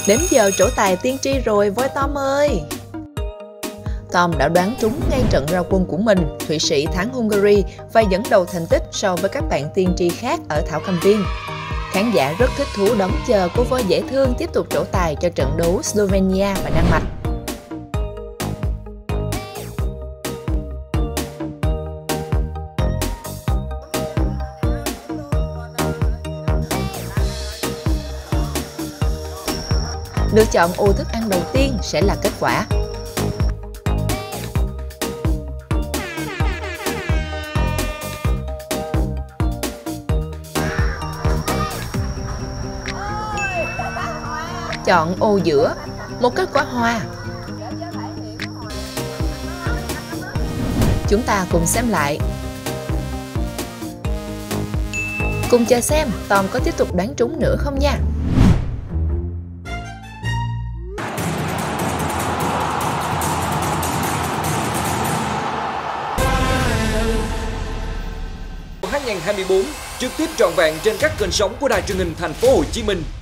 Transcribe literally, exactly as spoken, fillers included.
Đến giờ trổ tài tiên tri rồi voi Tom ơi! Tom đã đoán trúng ngay trận ra quân của mình, Thụy Sĩ thắng Hungary và dẫn đầu thành tích so với các bạn tiên tri khác ở Thảo Cầm Viên. Khán giả rất thích thú đón chờ cô voi dễ thương tiếp tục trổ tài cho trận đấu Slovenia và Đan Mạch. Lựa chọn ô thức ăn đầu tiên sẽ là kết quả. Chọn ô giữa, một kết quả hoa. Chúng ta cùng xem lại. Cùng chờ xem Tom có tiếp tục đoán trúng nữa không nha. hai không hai tư trực tiếp trọn vẹn trên các kênh sóng của Đài Truyền hình Thành phố Hồ Chí Minh.